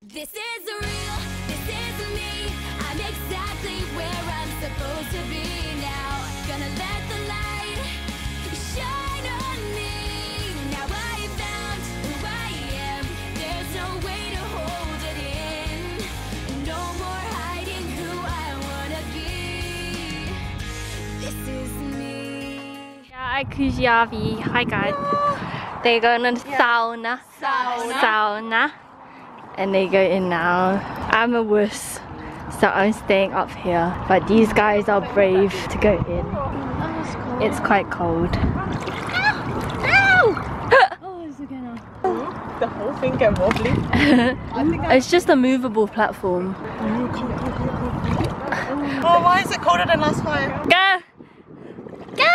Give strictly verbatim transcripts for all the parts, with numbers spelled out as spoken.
This is real, this is me. I'm exactly where I'm supposed to be now. Gonna let the light shine on me. Now I found who I am. There's no way to hold it in. No more hiding who I wanna be. This is me. Yeah, Kujavi. Hi guys. They're going to sauna. Sauna. Sauna. And they go in now. I'm a wuss, so I'm staying up here. But these guys are brave to go in. It's quite cold. The whole thing get wobbly. I think I... It's just a movable platform. Oh, why is it colder than last time? Go! Go!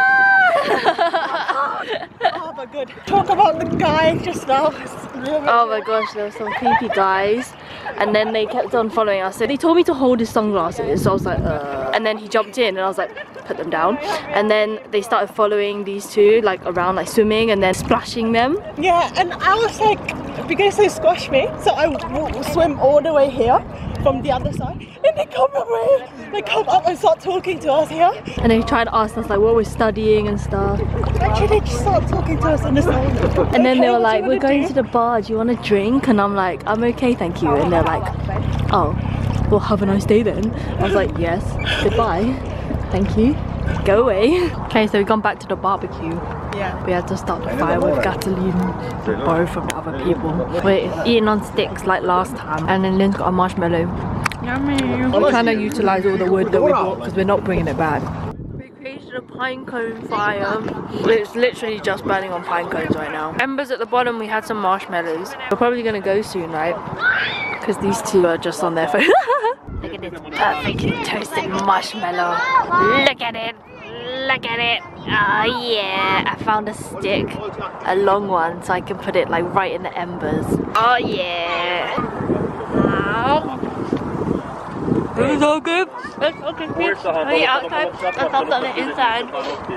Oh my god. Talk about the guy just now. Oh my gosh, there were some creepy guys. And then they kept on following us. So they told me to hold his sunglasses. So I was like, uh. And then he jumped in and I was like, put them down. And then they started following these two, like around, like swimming and then splashing them. Yeah, and I was like, because they squashed me, so I w swim all the way here from the other side. And they come away. They come up and start talking to us here. And they tried to ask us like what we're studying and stuff. Actually, they just started talking to us on the side. And then Okay, they were what do like, you we're wanna going do? to the bar, do you want a drink? And I'm like, I'm okay, thank you. And they're like, oh, well have a nice day then. I was like, yes, goodbye, thank you, go away. Okay, so we've gone back to the barbecue. Yeah. We had to start the fire with gasoline to borrow from the other people. We're eating on sticks like last time. And then Lynn's got a marshmallow. Yummy. We're trying to utilise all the wood that we bought because we're not bringing it back. We created a pine cone fire. It's literally just burning on pine cones right now. Embers at the bottom, we had some marshmallows. We're probably going to go soon, right? Because these two are just on their phone. Look at this perfectly toasted marshmallow. Look at it. Look at it. Oh yeah. I found a stick. A long one so I can put it like right in the embers. Oh yeah. Oh. This is so good. It's so good. On the outside, that's also on the inside.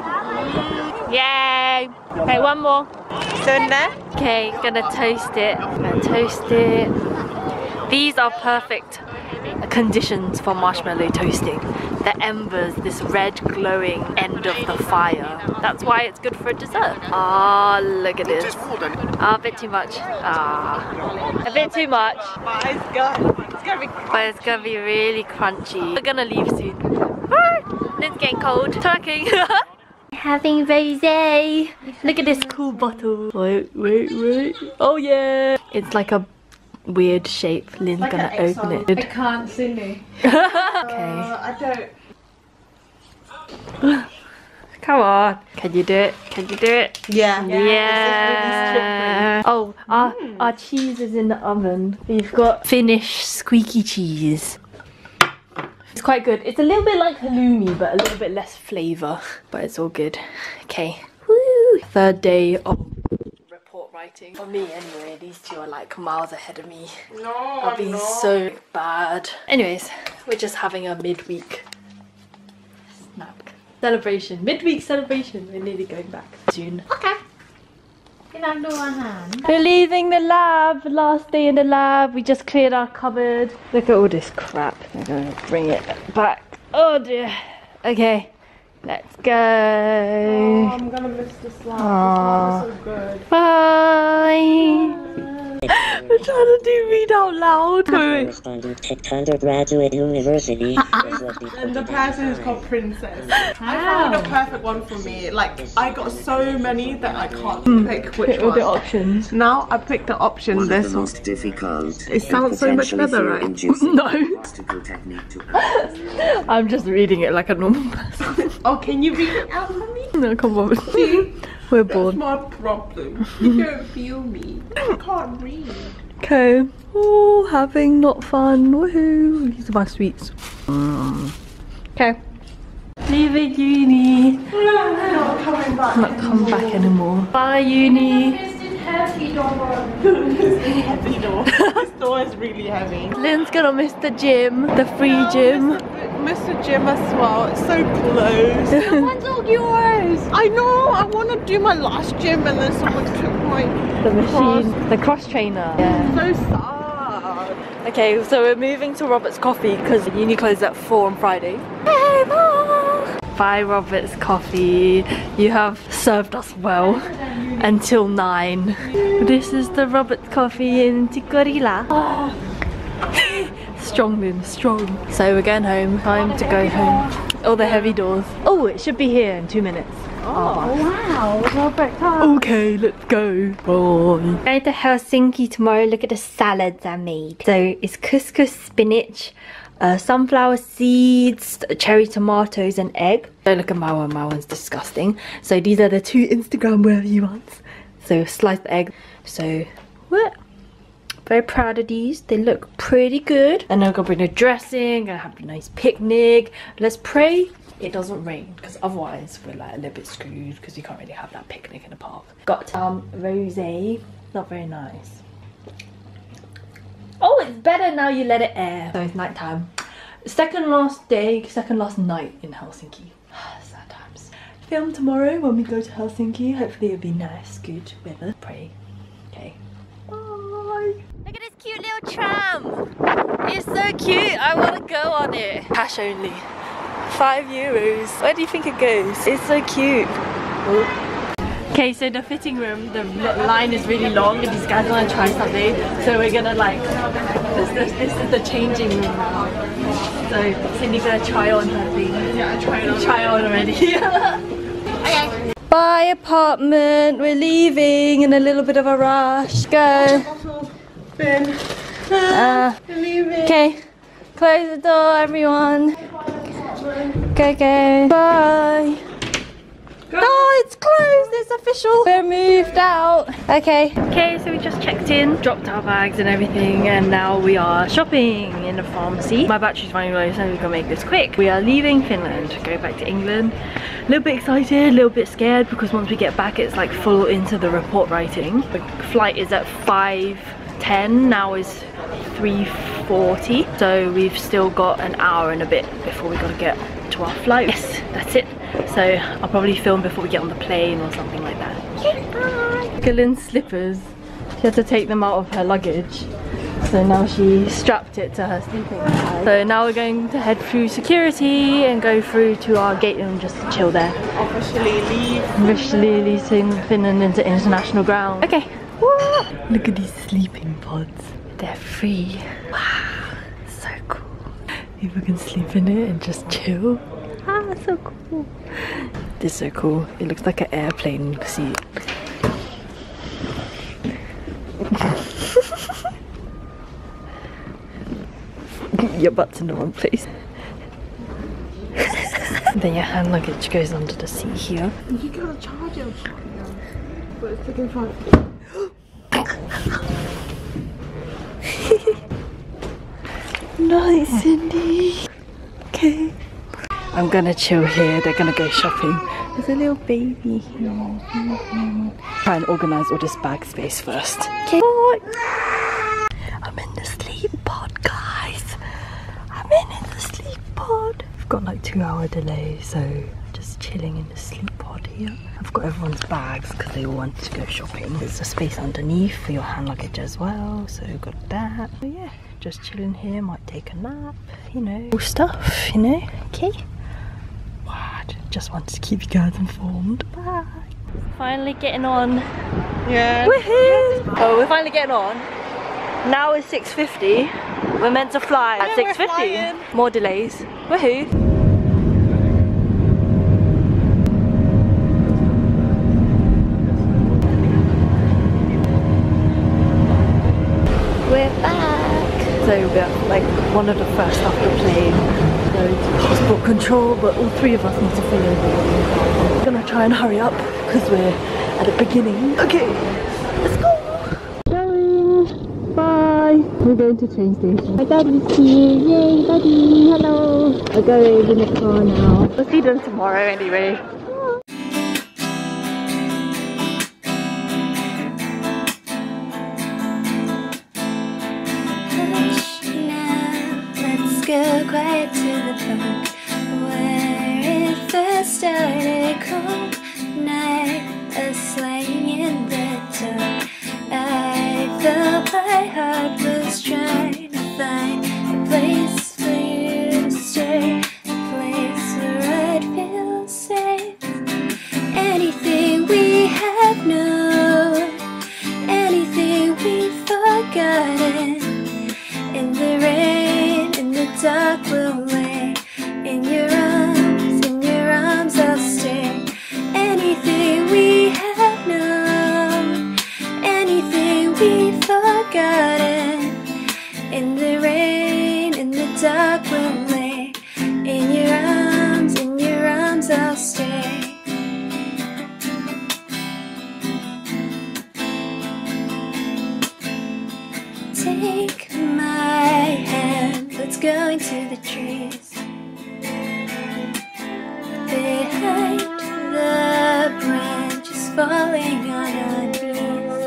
Mm, yay! Okay, one more. Okay, gonna toast it. Gonna toast it. These are perfect conditions for marshmallow toasting. The embers, this red glowing end of the fire. That's why it's good for dessert. Ah, oh, look at this. Ah, oh, a bit too much. Ah, oh, a bit too much. But it's good. It's gonna be But it's gonna be really crunchy. We're gonna leave soon. Ah, it's getting cold. Talking. Having rosé. Look at this cool bottle. Wait, wait, wait. Oh yeah. It's like a weird shape. Lynn's like gonna open it. I can't see me. Okay. Uh, I don't. Come on. Can you do it? Can you do it? Yeah. Yeah. Oh, our, Mm. our cheese is in the oven. We've got Finnish squeaky cheese. It's quite good. It's a little bit like halloumi, but a little bit less flavour. But it's all good. Okay. Woo! Third day of report writing. For me anyway, these two are like miles ahead of me. No, I've been no. so bad. Anyways, we're just having a midweek snack. Celebration. Midweek celebration. We're nearly going back soon. Okay. We're leaving the lab. Last day in the lab. We just cleared our cupboard. Look at all this crap. I'm gonna bring it back. Oh dear. Okay. Let's go. Oh, I'm gonna miss the slide. Aww. The slide was so good. Bye. We're trying to do read out loud. Correspondent picked undergraduate university. And the person is called Princess. I found a perfect one for me. Like, I got so many that I can't pick which Pick all one. the options. Now I picked the option. One This of the one. most difficult. It sounds so much better, right? No. Obstacle technique to I'm just reading it like a normal person. Oh, can you read it out for me? No, come on. We're bored. That's my problem. You don't feel me. I can't read. Okay. Oh, having not fun. Woohoo. These are my sweets. Mm. Okay. Leaving uni. No, I'm coming back. I'm not coming back anymore. Bye, uni. Heavy door. This door is really heavy. Lynn's gonna miss the gym, the free gym. Miss the gym as well. It's so close. One's all yours. I know. I want to do my last gym, and then someone took my The machine, the cross trainer. Yeah. So sad. Okay, so we're moving to Robert's Coffee because uni closes at four on Friday. Hey, Mom! Bye, Robert's Coffee. You have served us well until nine. This is the Robert's Coffee in Tikurila. Oh. Strong, Lynn, strong. So we're going home. Time to go home. Oh, the heavy doors. Oh, it should be here in two minutes. Oh, wow. Perfect time. Okay, let's go. Bye. Going to Helsinki tomorrow. Look at the salads I made. So it's couscous, spinach, uh, sunflower seeds, cherry tomatoes and egg. Don't look at my one, my one's disgusting. So these are the two Instagram worthy ones. So sliced egg. So what? Very proud of these. They look pretty good. And I'm gonna bring a dressing, gonna have a nice picnic. Let's pray it doesn't rain, because otherwise we're like a little bit screwed because you can't really have that picnic in the park. Got um rosé, not very nice. Oh, it's better now you let it air. So it's night time. Second last day, second last night in Helsinki. Sad times. Film tomorrow when we go to Helsinki. Hopefully it'll be nice, good weather. Pray. Okay. Bye. Look at this cute little tram. It's so cute. I want to go on it. Cash only. Five euros. Where do you think it goes? It's so cute. Okay, so the fitting room, the line is really long and these guys want to try something. So we're gonna like, this, this, this is the changing room now. So Cindy's gonna try on her thing. Yeah, I tried on. Try on already. Okay. Bye apartment, we're leaving in a little bit of a rush. Go. Uh, okay, close the door everyone. Go, go. Bye. Oh, it's closed. It's official. We're moved out. Okay. Okay, so we just checked in, dropped our bags and everything, and now we are shopping in the pharmacy. My battery's running low, so we're gonna make this quick. We are leaving Finland to go back to England. A little bit excited, a little bit scared, because once we get back, it's like full into the report writing. The flight is at five ten. Now is three forty. So we've still got an hour and a bit before we gotta get to our flight. Yes, that's it. So I'll probably film before we get on the plane or something like that. Okay, bye. Look at Lynn's slippers. She had to take them out of her luggage. So now she strapped it to her sleeping bag. So now we're going to head through security and go through to our gate room just to chill there. Officially leave. Officially leaving Finland into international ground. Okay. Woo! Look at these sleeping pods. They're free. Wow, so cool. People can sleep in it and just chill. Ah, so cool. This is so cool. It looks like an airplane. You can see it. Your butt's in the wrong place. Then your hand luggage goes under the seat here. You gotta charge it. But it's taking five. Nice, Cindy. Okay. I'm gonna chill here. They're gonna go shopping. There's a little baby here. Mm-hmm. Try and organise all this bag space first. Okay. I'm in the sleep pod, guys. I'm in, in the sleep pod. I've got like two hour delay, so just chilling in the sleep pod here. I've got everyone's bags because they all want to go shopping. There's a space underneath for your hand luggage as well, so got that. So yeah, just chilling here, might take a nap, you know, all stuff, you know. Okay. Wow, just wanted to keep you guys informed. Bye. Finally getting on. Yeah. Woohoo! Oh, we're finally getting on. Now it's six fifty. We're meant to fly at yeah, six fifty. More delays. Woohoo! We're back. So we're like one of the first off the plane. Go to passport control, but all three of us need to fill in. We're gonna try and hurry up because we're at the beginning. Okay, let's go. Going. Bye. We're going to train station. My daddy's here. Yay, daddy. Hello. We're going in the car now. We'll see them tomorrow anyway. Go quiet to the park where it first started. Cold night, a sleighing in the dark. I felt my heart was trying to find dark will lay. In your arms, in your arms I'll stay. Anything we have known, anything we've forgotten. In the rain, in the dark will lay. In your arms, in your arms I'll stay. Take my hand, let's go into the trees. Behind the branches falling on our knees,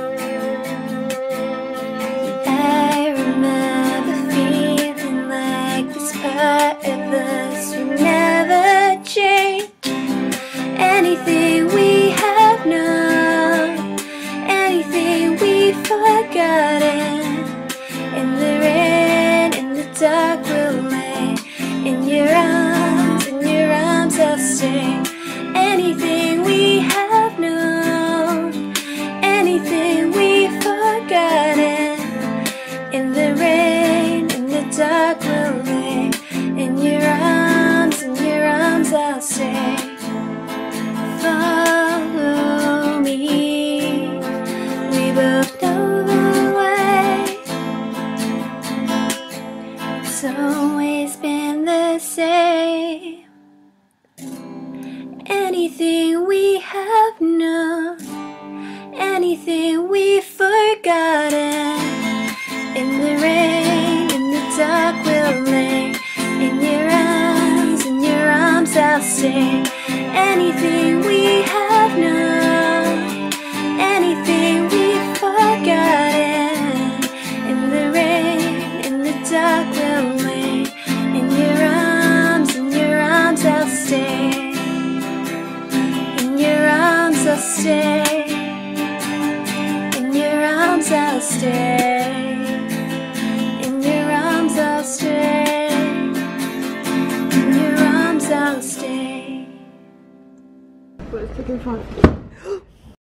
I remember feeling like this part of us will never change. Anything we have known, anything we've forgotten. In the rain, in the dark we'll lay. In your arms, in your arms I'll stay. Anything we have known, anything we've forgotten. In the rain, in the dark we'll lay. In your arms, in your arms I'll stay. Follow me, we both know the way. It's always been the same. Anything we have known, anything we've forgotten. In the rain, in the dark we'll lay. In your arms, in your arms I'll stay. Anything we have known, anything we've forgotten. In the rain, in the dark we'll lay. In your arms, in your arms I'll stay. In your arms I'll stay. In your arms I'll stay. In your arms I'll stay. In your arms I'll stay. But it's looking fun.